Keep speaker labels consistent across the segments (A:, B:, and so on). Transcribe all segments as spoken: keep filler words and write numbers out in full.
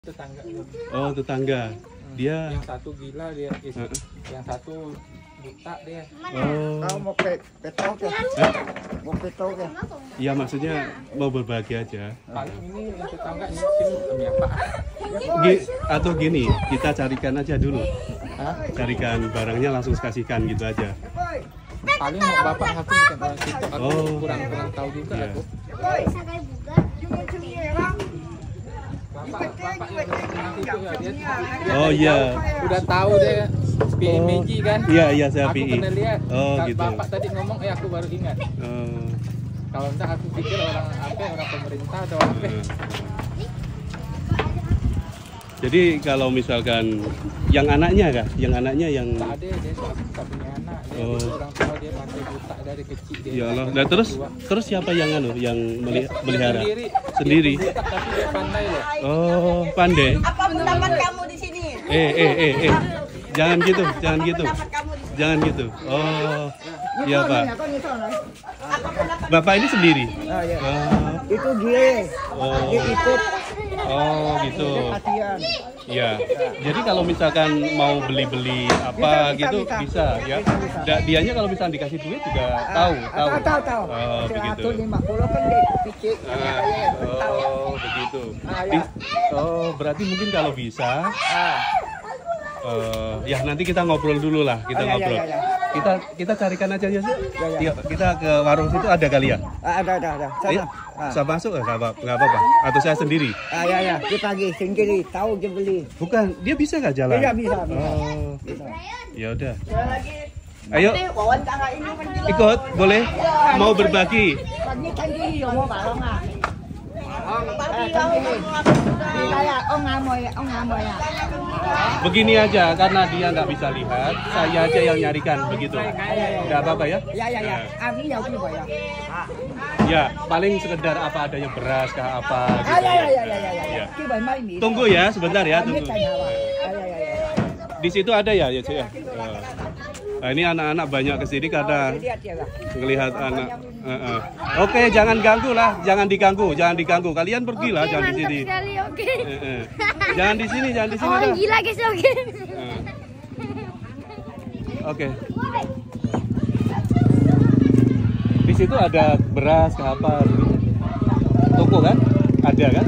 A: Tetangga.
B: Oh, tetangga.
A: Hmm.
B: Dia
A: yang satu gila dia, uh. yang satu buta dia.
B: Oh.
C: Kau mau pe petok ya?
B: Eh?
C: Mau petok ya?
B: Iya, maksudnya mau berbagi aja.
A: Paling ini yang tetangga ini sini demi apa?
B: G atau gini, kita carikan aja dulu.
A: Hah?
B: Carikan barangnya langsung kasihkan gitu aja.
A: Paling mau bapak ngaku bukan orang situ. Aku
B: Oh.
A: kurang kurang tahu juga
B: Iya.
A: aku. Bapak, bapak yang itu ya dia, dia
B: Oh iya.
A: udah tahu dia P I Meji kan?
B: Iya iya saya
A: Aku
B: P I.
A: pernah lihat.
B: Oh
A: Ka-
B: gitu.
A: Bapak tadi ngomong, eh aku baru ingat.
B: Oh.
A: Kalau enggak aku pikir orang apa, orang pemerintah atau apa.
B: Eh. Jadi kalau misalkan yang anaknya kah? Yang anaknya yang
A: Tak ada, dia tak punya anak. Dia
B: Oh.
A: orang tua dia masih buta dari kecil dia.
B: ya Allah. Nah, terus terus siapa yang anu yang meli- melihara?
A: Sendiri.
B: Sendiri.
A: Dia buta, tapi dia pandai loh.
B: Oh, pandai.
D: Apa pendapat kamu di sini?
B: Eh eh eh eh. Jangan gitu, jangan gitu.
D: Pendapat kamu di sini?
B: Jangan gitu. Oh. Iya, Pak.
C: Kau nyesel lah.
D: Apa pendapat
B: Bapak ini sendiri.
C: Ah, ya.
B: Oh.
C: Itu dia.
B: Oh.
C: Dia ikut
B: Oh, gitu.
C: latihan.
B: Iya. Jadi kalau misalkan mau beli-beli apa
C: Bisa, bisa,
B: gitu
C: bisa.
B: bisa ya. Da- dianya kalau misalkan dikasih duit juga tahu, tahu.
C: Tahu tahu tahu.
B: Oh, begitu.
C: seratus lima puluh kan dia ikut picik.
B: Ah, oh, begitu.
C: Ah, ya.
B: Di- oh, berarti mungkin kalau bisa
C: Ah,
B: eh, ya nanti kita ngobrol dulu lah, kita
C: Ah, ya, ya,
B: ngobrol.
C: ya, ya.
B: Kita kita carikan aja ya, sih.
C: Ya, ya.
B: Yuk, kita ke warung situ ada kali ya?
C: ah, ada ada ada.
B: Ayo,
C: Sana. Ah.
B: saya masuk nggak apa nggak apa-apa? Atau saya sendiri?
C: Ah, ya ya, dia pagi sendiri, tahu dia beli.
B: Bukan, dia bisa nggak jalan?
C: Bisa bisa bisa.
B: Oh,
C: Bisa.
B: ya udah.
D: lagi?
B: Ayo,
D: Wawancara ini menjelang.
B: ikut, boleh? Mau berbagi?
C: Pagi kan dia mau balong ah.
D: Pagi
C: Eh, kan
D: kamu
C: gini.
D: ngomong apa sudah?
C: Dia kayak oh ngamoy, oh ngamoy ya.
B: Begini aja, karena dia nggak bisa lihat, saya aja yang nyarikan begitu. Nggak apa-apa ya?
C: Ya ya ya. Abi ya sih boy ya.
B: Ya, paling sekedar apa adanya beras kah apa
C: Ah
B: gitu.
C: ya ya ya ya ya.
B: Ya.
C: ya. Ki boy mai mi.
B: Tunggu ya, sebentar ya,
C: Kami
B: tunggu.
C: tanya Pak. Ya ya ya ya.
B: Di situ ada ya, ya, Cik, ya. Oh. Nah, ini anak-anak banyak kesini karena
C: Lihat ya lah.
B: ngelihat anak. Eh, eh. Oke, jangan ganggu lah, jangan diganggu, jangan diganggu. Kalian pergilah, jangan di sini.
E: Sekali, oke.
B: Eh, eh. Jangan di sini, jangan di sini.
E: Orang
B: dah.
E: gila guys, oke.
B: Eh. Oke. Di situ ada beras ke apa? Toko kan? Ada kan?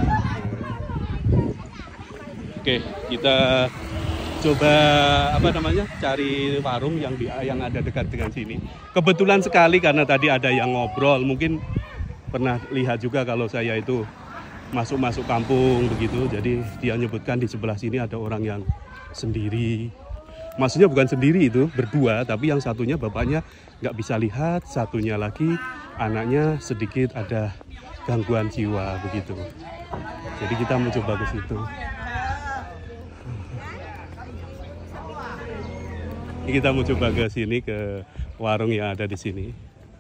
B: Oke, kita coba apa namanya? Cari warung yang di yang ada dekat dengan sini. Kebetulan sekali karena tadi ada yang ngobrol, mungkin pernah lihat juga kalau saya itu masuk-masuk kampung begitu. Jadi dia nyebutkan di sebelah sini ada orang yang sendiri. Maksudnya bukan sendiri itu, berdua, tapi yang satunya bapaknya nggak bisa lihat, satunya lagi anaknya sedikit ada gangguan jiwa begitu. Jadi kita mencoba ke situ. Kita mau coba ke sini, ke warung yang ada di sini.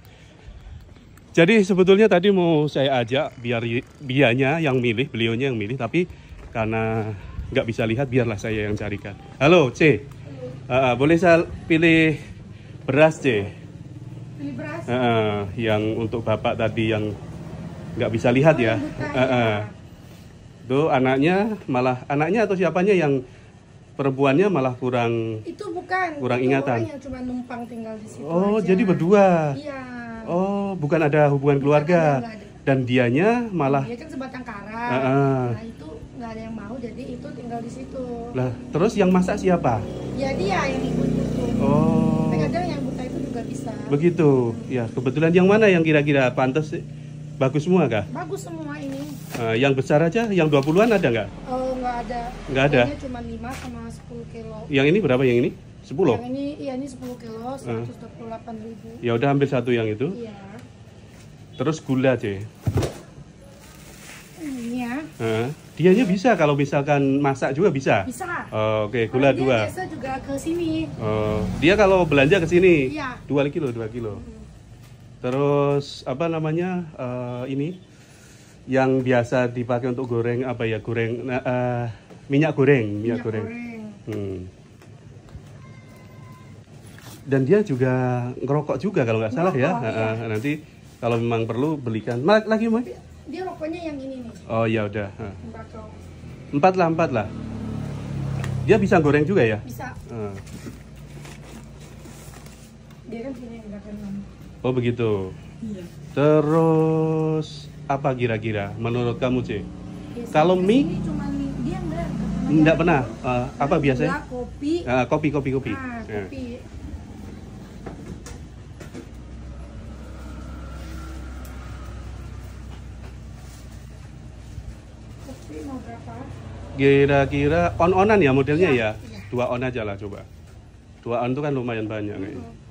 B: Jadi sebetulnya tadi mau saya ajak biar bianya yang milih, beliaunya yang milih, tapi karena nggak bisa lihat, biarlah saya yang carikan. Halo, C. Uh, boleh saya pilih beras, C?
E: Pilih beras.
B: Uh, yang untuk bapak tadi yang nggak bisa lihat ya. Uh, uh. Tuh anaknya malah anaknya atau siapanya yang perempuannya malah kurang.
E: Itu bukan.
B: Kurang
E: itu
B: ingatan.
E: orang yang cuma numpang tinggal di situ.
B: Oh,
E: aja.
B: jadi berdua.
E: Iya.
B: Oh, bukan ada hubungan keluarga.
E: Nggak ada.
B: Dan dianya malah.
E: Dia kan sebatang kara.
B: Ah, ah.
E: Nah itu nggak ada yang mau, jadi itu tinggal di situ.
B: Lah, terus yang masak siapa?
E: Ya dia yang ibu itu.
B: Oh.
E: Tapi kadang yang buta itu juga bisa.
B: Begitu. Ya, kebetulan yang mana yang kira-kira pantas? Bagus semua kah?
E: Bagus semua ini.
B: Uh, yang besar aja, yang dua puluhan ada nggak?
E: Oh nggak ada.
B: Nggak ada?
E: Kayaknya cuma lima sama sepuluh kilo.
B: Yang ini berapa yang ini? sepuluh?
E: Yang ini, iya ini sepuluh kilo, seratus dua puluh delapan ribu.
B: Ya udah ambil satu yang itu.
E: Iya.
B: Terus gula, C.
E: Ini ya.
B: Uh, dianya bisa kalau misalkan masak juga bisa?
E: Bisa.
B: Oh, oke, gula
E: Dia
B: dua.
E: biasa juga ke sini.
B: Oh, dia kalau belanja ke sini
E: Iya.
B: dua kilo, dua kilo. Terus apa namanya eh, ini yang biasa dipakai untuk goreng apa ya goreng nah, eh, minyak goreng, minyak,
E: Minyak
B: goreng.
E: goreng.
B: Hmm. Dan dia juga ngerokok juga kalau nggak salah ya.
E: Ngerokok, iya.
B: Nah, nanti kalau memang perlu belikan. Ma- Lagi mau?
E: Dia rokoknya yang ini nih,
B: Oh ya udah. Nah.
E: tembakau.
B: Empat lah, empat lah. Dia bisa goreng juga ya?
E: Bisa.
B: Hmm.
E: Dia kan punya yang gak kenal.
B: Oh begitu.
E: Iya.
B: Terus apa kira-kira menurut kamu, C? Kalau mie?
E: Ini cuma dia enggak.
B: Enggak pernah. Uh, apa biasanya?
E: Gula, kopi.
B: Uh, kopi, kopi, kopi.
E: Ah,
B: Ya.
E: kopi. Kopi mau berapa?
B: Kira-kira on-onan ya modelnya
E: Iya,
B: ya?
E: iya.
B: Dua on aja lah coba. Dua on itu kan lumayan banyak kayaknya.
E: Hmm.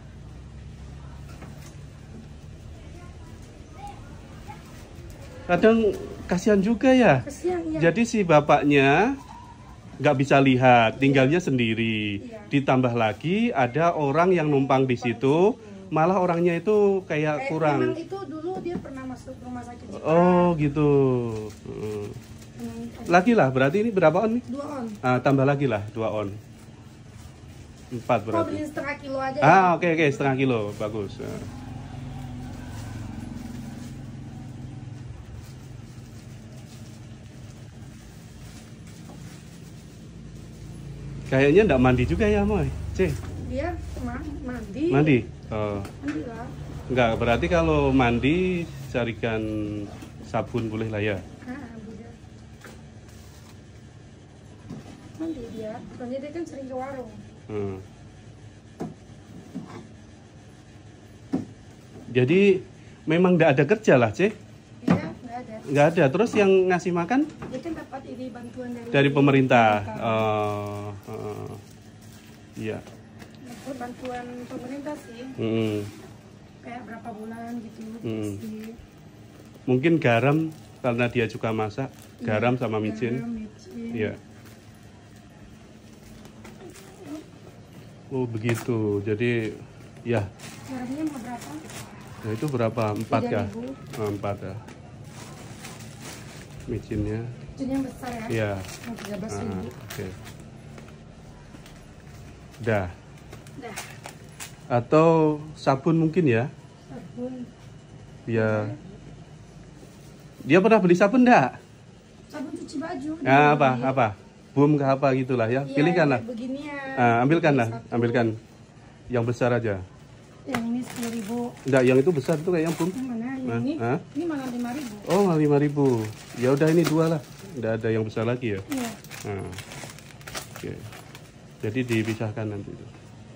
B: Kadang kasihan juga ya.
E: Kesian ya.
B: Jadi si bapaknya nggak bisa lihat, tinggalnya sendiri.
E: Iya.
B: Ditambah lagi ada orang yang numpang di situ, malah orangnya itu kayak
E: Kayak
B: kurang.
E: memang itu dulu dia pernah masuk rumah sakit Jepang.
B: Oh gitu. Hmm.
E: Hmm,
B: Lagi lah, berarti ini berapa on nih?
E: dua on.
B: Ah, tambah lagi lah, dua on. Empat
E: Kau
B: berarti.
E: beli setengah kilo aja.
B: Ah oke oke setengah kilo, bagus. Ah. Kayaknya enggak mandi juga ya, Moy. C.
E: Dia ma- mandi.
B: Mandi? Oh.
E: Mandi lah.
B: Enggak, berarti kalau mandi carikan sabun boleh lah ya.
E: Ah, dia. Mandi dia. Soalnya dia kan sering ke warung.
B: Hmm. Jadi memang enggak ada kerja lah, C?
E: Dia nggak ada.
B: Enggak ada. Terus yang ngasih makan
E: Dia kan dapat ini bantuan dari
B: dari pemerintah.
E: pemerintah.
B: Oh, oh. Iya.
E: Dapat bantuan pemerintah sih.
B: Hmm.
E: Kayak berapa bulan gitu.
B: Hmm.
E: Sih.
B: Mungkin garam karena dia juga masak, garam sama
E: Garam,
B: micin.
E: micin.
B: Iya. Oh begitu. Jadi ya,
E: Garamnya mau berapa?
B: nah itu berapa? Empat
E: tiga
B: ya?
E: ribu.
B: Oh, empat ya. Micinnya.
E: Micin yang besar ya?
B: Iya.
E: Mau tiga belas
B: Ah,
E: ribu.
B: Oke. Dah.
E: Dah.
B: Atau sabun mungkin ya?
E: Sabun.
B: Dia. Dia pernah beli sabun enggak?
E: Sabun cuci baju.
B: Ah, apa?
E: Beli.
B: Apa? Boom ke apa gitulah ya?
E: Iya,
B: Pilihkan lah.
E: kayak beginian.
B: Ah, ambilkan lah,
E: Satu.
B: ambilkan. Yang besar aja.
E: Yang ini sepuluh ribu.
B: Enggak, yang itu besar itu kayak yang boom.
E: Yang mana? Yang
B: Hah?
E: ini?
B: Hah?
E: Ini malah lima ribu.
B: Oh, lima ribu. Ya udah ini dua lah. Enggak ada yang besar lagi ya.
E: Iya.
B: Nah. Oke. Jadi dipisahkan nanti itu.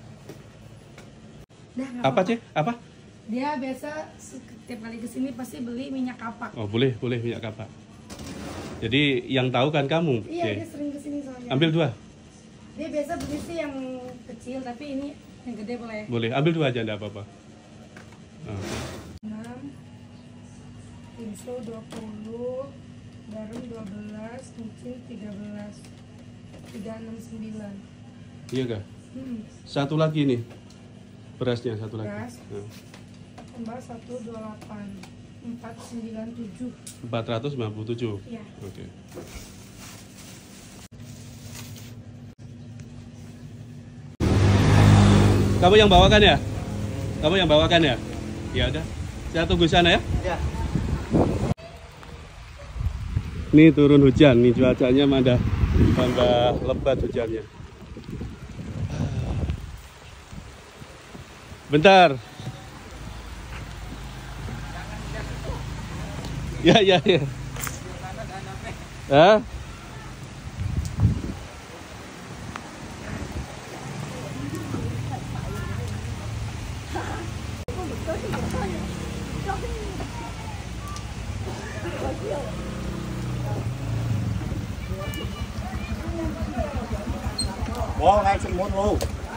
E: Dah, nggak
B: Apa, Cek? Apa?
E: Dia biasa setiap kali kesini pasti beli minyak kapak.
B: Oh, boleh, boleh minyak kapak. Jadi yang tahu kan kamu,
E: Iya,
B: Cek.
E: dia sering kesini soalnya.
B: Ambil dua.
E: Dia biasa beli sih yang kecil, tapi ini yang gede boleh.
B: Boleh, ambil dua aja enggak apa-apa. Oh.
E: enam, pinso dua puluh, garam dua belas, micin tiga belas, tiga enam sembilan.
B: Iya kah?
E: Hmm.
B: Satu lagi nih. Berasnya satu lagi.
E: Beras.
B: Nah,
E: Tambah satu dua delapan, empat sembilan tujuh.
B: empat ratus sembilan puluh tujuh.
E: Iya.
B: Oke. Kamu yang bawakan ya? Kamu yang bawakan ya? Ya udah. Saya tunggu sana ya.
A: Ya.
B: Ini turun hujan, nih cuacanya mana tambah lebat hujannya. Bentar. Ya ya ya. Hah?
A: Wow, ngay semut lu.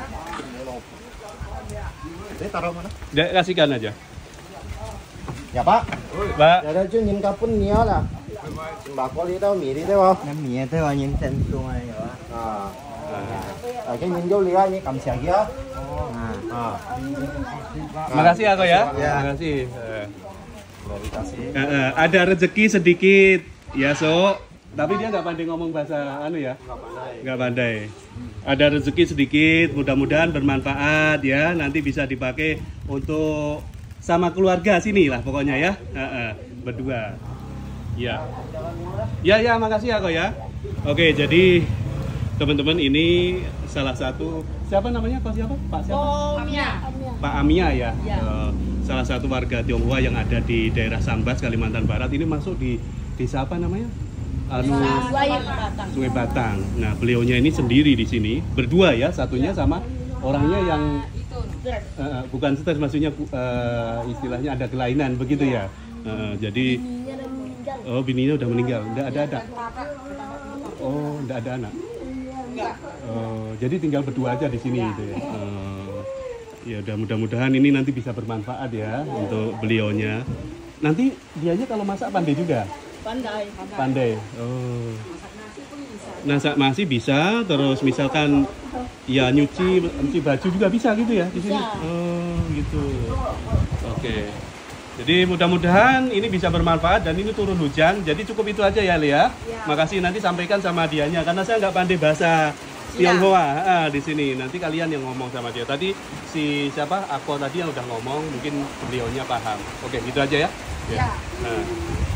A: Ini taruh mana?
B: Dek, kasihkan aja.
A: Ya Pak.
B: Mbak.
A: Ya udah cuy, nhìn kapun nia lah. Sembako đi đâu, mì đi đâu không? Em mì thế mà nhìn trên xuống này rồi. À. À, cái nhìn vô lihat ini cầm sạc kia. À.
B: Makasih aku ya.
A: Ya.
B: Makasih. Eh.
A: Kasih.
B: Eh, eh, ada rezeki sedikit ya so, tapi dia nggak pandai ngomong bahasa anu ya, nggak pandai. Ada rezeki sedikit, mudah-mudahan bermanfaat ya, nanti bisa dipakai untuk sama keluarga sini lah pokoknya ya, eh, eh, berdua. Ya, ya ya makasih aku ya. Oke, jadi teman-teman ini salah satu siapa namanya? Pak siapa? Pak siapa?
D: Oh, Mia.
B: Pak Amia ya.
D: Ya.
B: Eh, salah satu warga Tionghoa yang ada di daerah Sambas, Kalimantan Barat. Ini masuk di desa apa namanya? Anu Sungai Batang. Nah, beliaunya ini sendiri di sini, berdua ya, satunya sama orangnya yang uh, bukan stres, maksudnya uh, istilahnya ada kelainan begitu ya. Uh, jadi oh bininya udah meninggal, enggak ada anak. Oh, enggak ada anak. Oh, jadi tinggal berdua aja di sini gitu ya. Uh, ya udah mudah-mudahan ini nanti bisa bermanfaat ya untuk beliaunya. Nanti dianya kalau masak pandai juga.
D: Pandai.
B: Pandai. Oh. Masak masih bisa, terus misalkan ya nyuci, nyuci baju juga bisa gitu ya di sini. Oh, gitu. Oke. Jadi mudah-mudahan ini bisa bermanfaat dan ini turun hujan. Jadi cukup itu aja ya, Lia. Makasih, nanti sampaikan sama dianya karena saya nggak pandai bahasa Tionghoa ah, di sini. Nanti kalian yang ngomong sama dia. Tadi si siapa? Ako tadi yang udah ngomong, mungkin beliaunya paham. Oke, gitu aja ya. Ya. Nah.